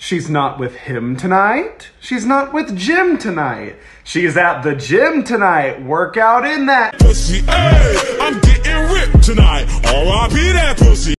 She's not with him tonight. She's not with Jim tonight. She's at the gym tonight. Work out in that pussy. Hey, I'm